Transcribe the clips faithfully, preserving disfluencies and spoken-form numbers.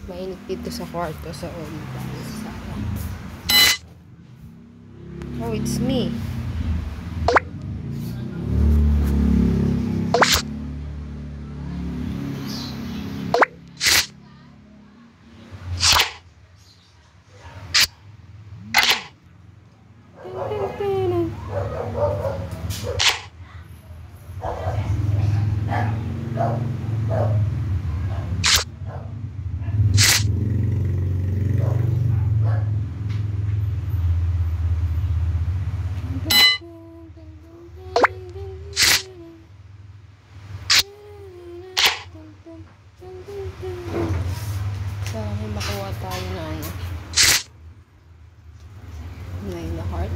Mainit dito sa kwarto sa ulo. Oh, it's me. Sana makuha tayo na ano, nine na heart.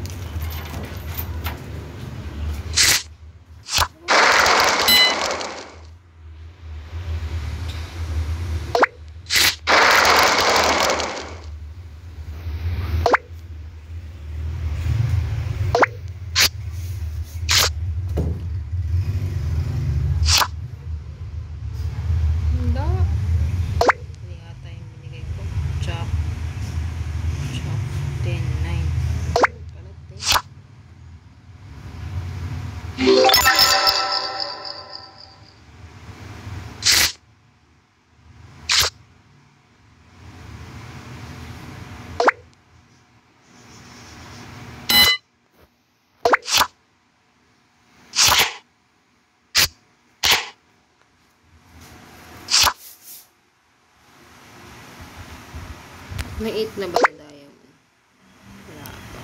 May eight na ba na diamond? Wala pa.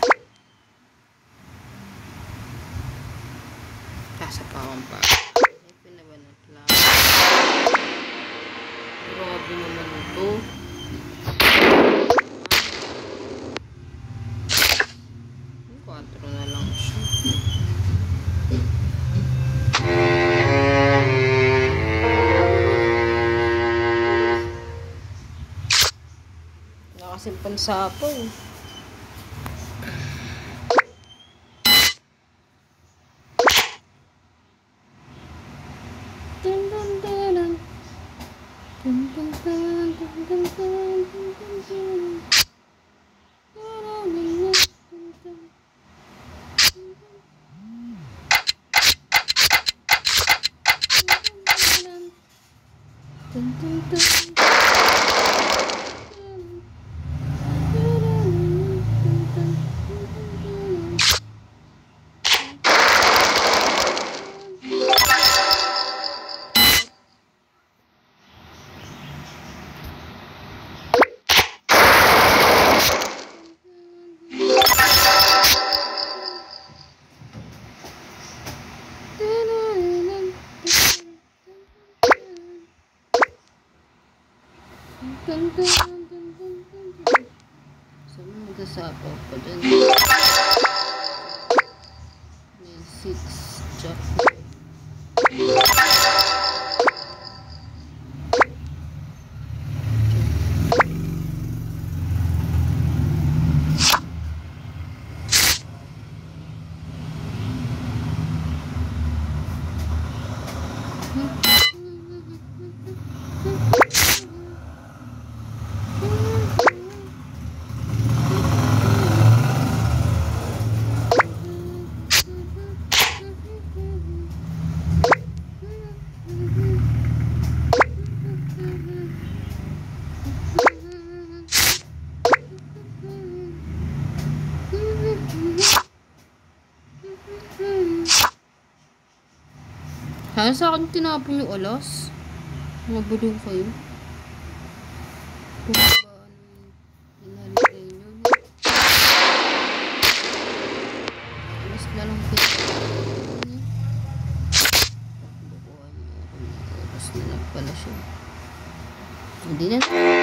Kasa pa akong pa. Ito na ba na plan? Grabe naman ito. Quatro na lang siya. Nakasimpan sa apo eh. Dun dun dun dun dun dun dun dun dun dun dun. Dun dun dun. Dun, dun, dun, dun, dun, dun. So, magkasapaw pa dun. May six jack. Sana sa akin tinapon yung alas. Mabulo kayo. Kung ba anong inalagay nyo. Alas na lang tinapon. Bukuhan mo. Alas na lang pala siya. Hindi na.